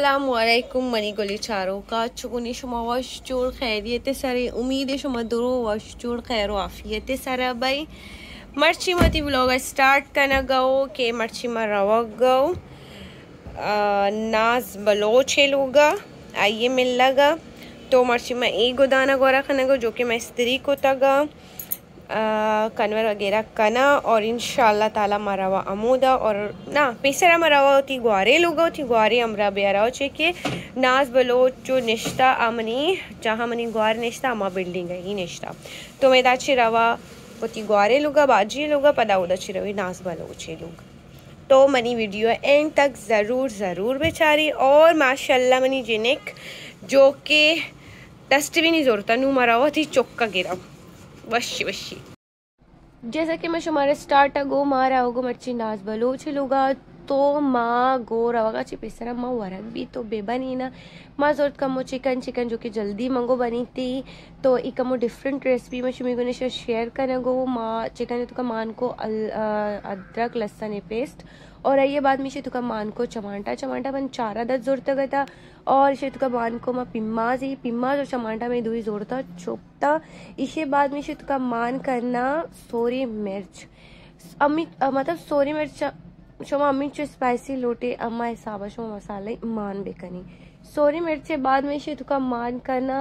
अस्सलामुअलैकुम मनी गली चारों का चुगुनी शुमा वशचूर खैरियत सरे उम्मीद शुमा दुरो वशचूर खैर आफियत सरा भाई मर्ची मती व्लॉग स्टार्ट करना गो के मर्ची में रवा गो नाज बलोचे लोगा आइए मिल लगा तो मर्ची में एक गोदाना गोरा खाना गो जो कि मैं स्त्री को तगा कन्वर वगैरह कना और इंशाल्लाह ताला मरावा अमूदा और ना पेसरा मरावा होती ग्वारे लोग होती ग्वारे अमरा बेराव चेके नाज बलो जो निश्ता आमनी जहाँ मनी ग्वार निश्ता अमा बिल्डिंग है ही निश्ता तो मैं दाची रवा होती ग्वारे लोगा बाजी लोगा पदा उदाची रवी नाज बलो चे लोग तो मनी वीडियो एंड तक ज़रूर बेचारी और माशाल्लाह मनी जिनेक जो के डस्टबिन ही जोरता नू मरावा थी चौका गिरा वशी जैसा कि मैं शुमारे स्टार्ट गो मारा होगो मर्ची नाज बलोच लोगा तो माँ गो रवागा चिपेसरा माँ वरक भी तो बेबनी ना माँ जोरत कमो चिकन जो कि जल्दी मंगो बनी थी तो एक कमो डिफरेंट रेसिपी में शुमी को शेयर करना गो माँ चिकन तो का मान को अदरक लहसुन पेस्ट और ये बाद में तुका मान को चमाटा बन 4 अदद जोड़ता गया और इसे तुका मान को माँ पिम्माज और चमाटा में दुई जोड़ता चोपता इसे बाद में तुका मान करना सोरी मिर्च अम्मी मतलब सोरी मिर्च शोमा अम्मी जो स्पाइसी लोटे अम्मा हिसाब शोमा मसाले मान बेकनी सोरी मिर्च से बाद में इसे तुका मान करना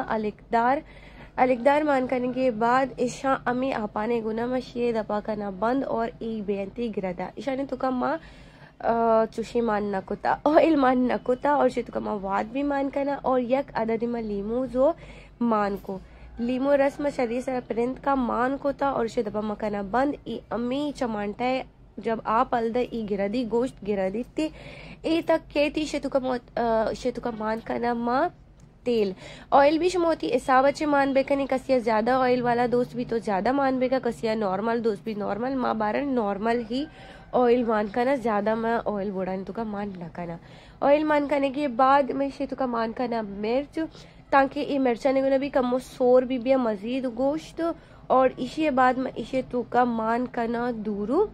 अलिकदार मान करने के बाद ईशा अम्मी आपाने गुना में शे दपा करना बंद और एक बेंती गिरदा ईशा ने तुका माँ चुशी मान नकुता ऑयल मान नकुता और तुका माँ वाद भी मान करना और यक अदद में लीमू जो मान को लीमू रस में शरीर से प्रिंट का मान को था और दपा मकाना बंद ई अम्मी चमानता है जब आप अलदा ई गिरदी गोश्त गिरदी थी ए तक के थी शेतुका मान करना माँ तेल ऑयल भी शमोती इसावचे मान बेकनी कसिया ज्यादा ऑयल वाला दोस्त भी तो ज्यादा मान बेका कसिया नॉर्मल दोस्त भी नॉर्मल माँ बारन नॉर्मल ही ऑयल मान करना ज्यादा मैं ऑयल बोड़ा तुका मान न करना ऑयल मान करने के बाद में तुका मान करना मिर्च ताकि ये मिर्चा ने भी कमो सोर भी मजीद गोश्त और इसी बाद में इसे तुका मान करना दूरू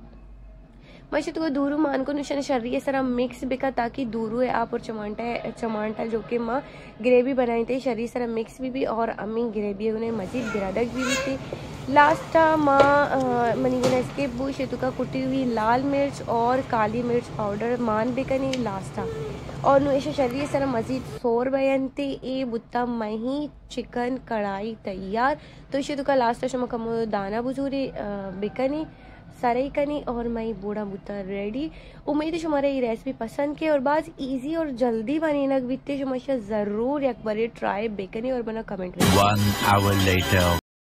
मैं तुका दूरू मान को निशान शर्री सारा मिक्स बेका ताकि दूरू है आप और चमाटा जो कि माँ ग्रेवी बनाई थी शरीर सारा मिक्स भी और अम्मी ग्रेवी उन्हें मजीद गिरादक भी थी लास्ट माँ मनी गुना इसके बुश तुका कुटी हुई लाल मिर्च और काली मिर्च पाउडर मान बेकनी लास्टा और नु ऐसे शरीर सारा मजीद सोर बयनते ए बुत्ता मही चिकन कढ़ाई तैयार तो इसे तुका लास्ट शमा कमो दाना बुजूरी बेकनी सारे कनी और मई बूढ़ा बुता रेडी उम्मीद है तुम्हारे ये रेसिपी पसंद के और बाज इजी और जल्दी बनी नग बीते शुमाशा जरूर एक बार ट्राई बेकनी और बना कमेंट में 1 hour later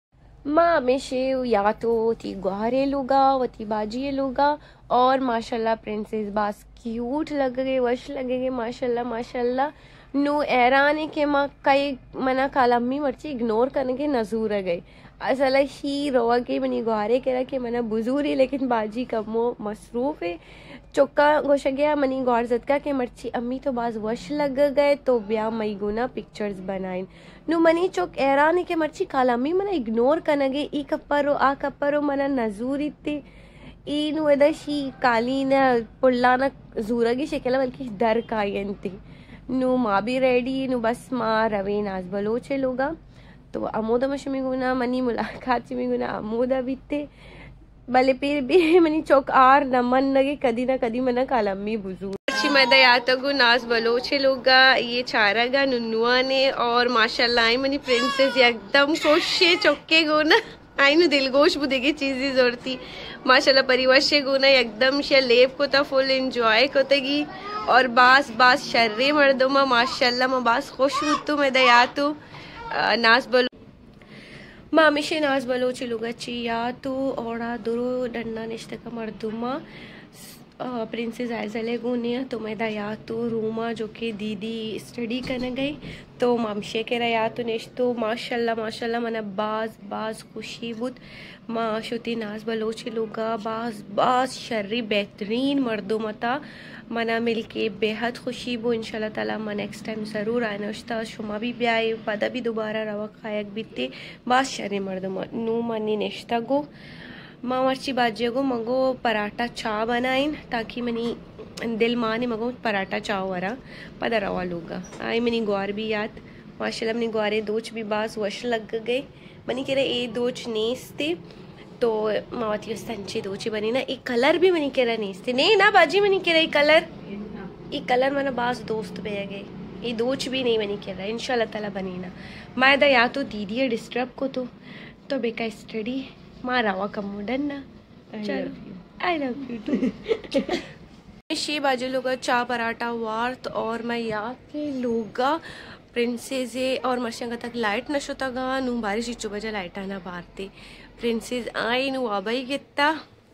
माँ में शेव या तो ती गुहारे लूगा वती बाजी लूगा और माशाल्लाह प्रिंसेस बास क्यूट लगेगे वश लगेगे माशाल्लाह नु ऐराने के माँ कई मना कालम्मी मर्ची इग्नोर करने के नजूर गई असल ही रोआ के मनी गुहारे के रखे मना बुजूरी लेकिन बाजी कमो मसरूफ है चौका गोश गया मनी गौर जदका के मर्ची अम्मी तो बाज वश लग गए तो ब्या मई गुना पिक्चर्स बनाइन नु मनी चौक ऐरानी के मर्ची कालम्मी मना इग्नोर करनगे ई कप्परो आ कप्परो मना नजूर इत्ते ई नु एदशी काली न पुल्लाना जूरगी शक्ल बल्कि डर कायंती नु माँ भी रेडी नु बस माँ रवे नाज बलोचे लोगा तो अमोदा मशमी गुना मनी मुलाकात में गुना अमोदा बीते भले फिर भी मनी चौक आर न मन लगे कदी ना कदी मना कालम्मी बुजू अच्छी मदा याद गो नाज बलोचे लोगा ये चारागा नुनुआ ने और माशाल्लाह मनी प्रिंसेस एकदम खुशे चौके गो ना आई नु दिल गोश बुदेगी चीज़ी जोरती माशाल्लाह परिवार से गो ना एकदम शे लेप को था फुल एंजॉय को तगी और बास शर्रे मर्दों माशाल्लाह मैं बास खुश होतु मैं दयातु नाज बलो मामिशे नाज बलोचे लुगची या तो ओड़ा दुरो डन्ना निश्त का मर्दुमा प्रिंसेस आयजले गुनिया तो मैं दया तो रूमा जो कि दीदी स्टडी करने गई तो मामशे के रहा तो निश्तो माशाल्लाह मना बाज खुशी बुत माँ शुति नाज बलोचे लोगा बाज शर्री बेहतरीन मर्दो मता मना मिलके बेहद खुशी बो इंशाल्लाह ताला मैं नेक्स्ट टाइम ज़रूर आनश्ता शुमा भी ब्याए पदा भी दोबारा रवा खायक बीते बास शर्री मर्दो नू मनी निश्ता गो माँ मर्ची बाजे को मगो पराठा चा बनाइन ताकि मनी दिल माँ ने मगो पराठा चा वरा पदा रवा लूगा आई मनी ग्वार भी याद माशाल्लाह मनी ग्वारे दोच भी बास वश लग गए मनी कह रहे ए दोच नेस्ते तो मावती संचे दोची बनी ना एक कलर भी मनी कह रहा नेस्ते नहीं ना बाजी मनी कह रहा ये कलर मना बास दोस्त पे गए ये दोच भी नहीं बनी कह रहा इंशाल्लाह ताला बनी ना मैं दा या तो दीदी है डिस्टर्ब को तो बेका स्टडी माँ रवा कमोडन ना चलो आई लव यू टू शे बाजे लोग चा पराठा वार्त और मैं या के लोगा प्रिंसेस और मर्शिया तक लाइट नशोता गा नू बारिश इच्चो बजा लाइट आना बारते प्रिंसेस आई नू आबाई गित्ता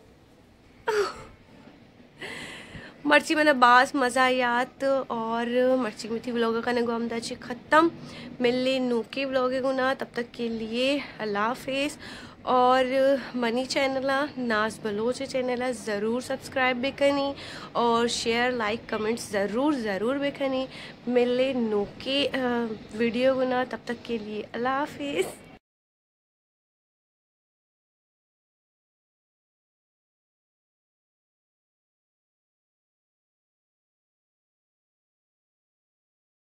मर्ची मैंने बास मज़ा याद और मर्ची मीठी व्लॉग का नगो हमदाची ख़त्म मिलने नूके व्लॉग गुना तब तक के लिए अल्लाह हाफिज़ और money channel Naz Baloch channel ज़रूर सब्सक्राइब भी करनी और शेयर लाइक कमेंट्स ज़रूर भी करनी मिलने नूके वीडियो गुना तब तक के लिए अल्लाह हाफिज़।